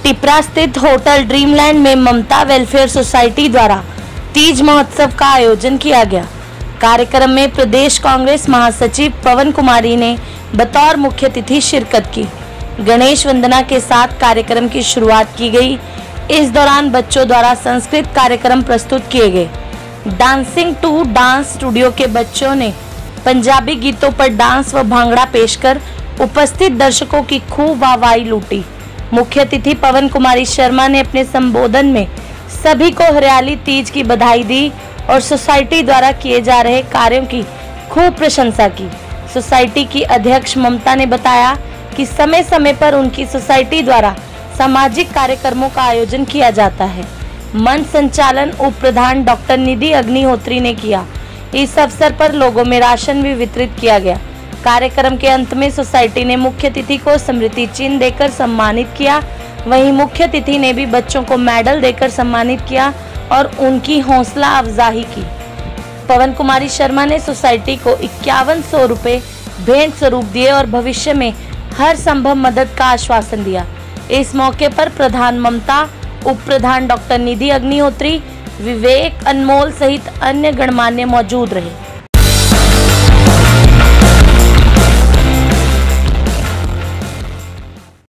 टिपरा स्थित hotel dreamland में ममता welfare society द्वारा तीज महोत्सव का आयोजन किया गया। कार्यक्रम में प्रदेश कांग्रेस महासचिव पवन कुमारी ने बतौर मुख्य अतिथि शिरकत की। गणेश वंदना के साथ कार्यक्रम की शुरुआत की गई। इस दौरान बच्चों द्वारा संस्कृत कार्यक्रम प्रस्तुत किए गए। डांसिंग टू डांस स्टूडियो के बच्चों ने पंजाबी गीतों पर डांस व भांगड़ा पेश कर उपस्थित दर्शकों की खूब वाहवाही लूटी। मुख्य अतिथि पवन कुमारी शर्मा ने अपने संबोधन में सभी को हरियाली तीज की बधाई दी और सोसाइटी द्वारा किए जा रहे कार्यों की खूब प्रशंसा की। सोसाइटी की अध्यक्ष ममता ने बताया कि समय समय पर उनकी सोसाइटी द्वारा सामाजिक कार्यक्रमों का आयोजन किया जाता है। मंच संचालन उप प्रधान डॉक्टर निधि अग्निहोत्री ने किया। इस अवसर पर लोगों में राशन भी वितरित किया गया। कार्यक्रम के अंत में सोसाइटी ने मुख्य अतिथि को स्मृति चिन्ह देकर सम्मानित किया। वहीं मुख्य अतिथि ने भी बच्चों को मेडल देकर सम्मानित किया और उनकी हौसला अफजाई की। पवन कुमारी शर्मा ने सोसाइटी को 5100 रुपये भेंट स्वरूप दिए और भविष्य में हर संभव मदद का आश्वासन दिया। इस मौके पर प्रधान ममता, उप प्रधान डॉक्टर निधि अग्निहोत्री, विवेक अनमोल सहित अन्य गणमान्य मौजूद रहे।